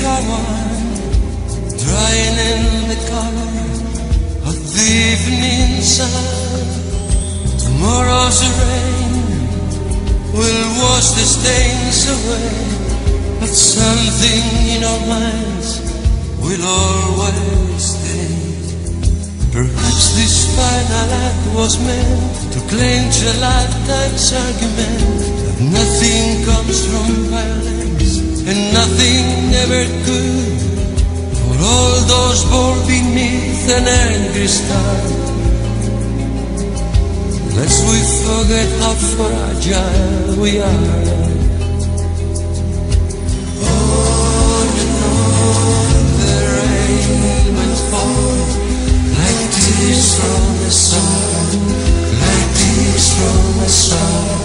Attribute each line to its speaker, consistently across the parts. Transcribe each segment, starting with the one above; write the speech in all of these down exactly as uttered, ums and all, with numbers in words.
Speaker 1: our wine, drying in the color of the evening sun. Tomorrow's rain will wash the stains away, but something in our minds will always stay. Perhaps this final act was meant to clinch a lifetime's argument that nothing comes from violence and nothing ever could. For all those born beneath an angry star, lest we forget how fragile we are. On and on the rain will fall, like tears from the sun, like tears from the sun.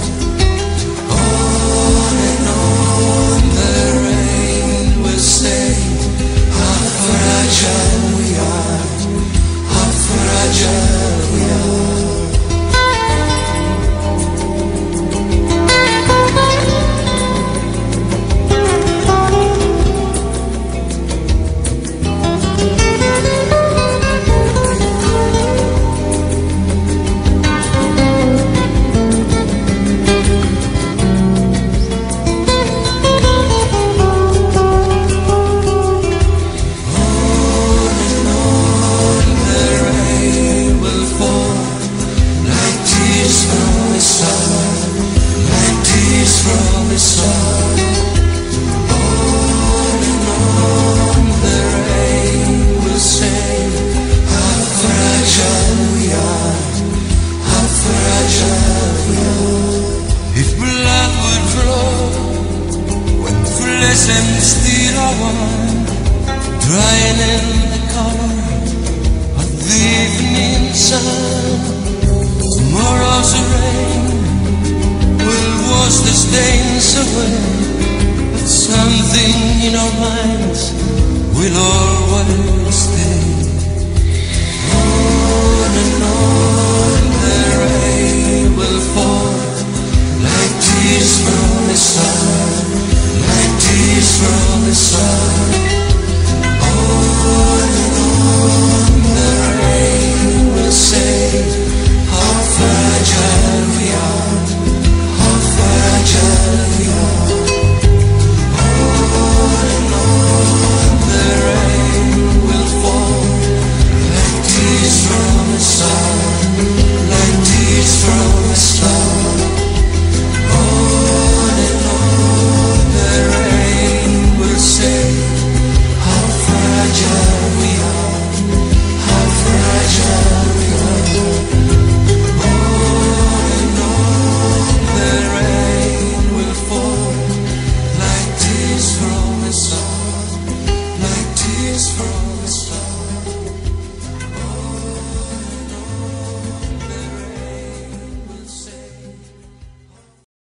Speaker 1: On and on the rain will say how fragile we are, how fragile we are. And still our wine, drying in the color of the evening sun. Tomorrow's rain will wash the stains away, but something in our minds will always stay.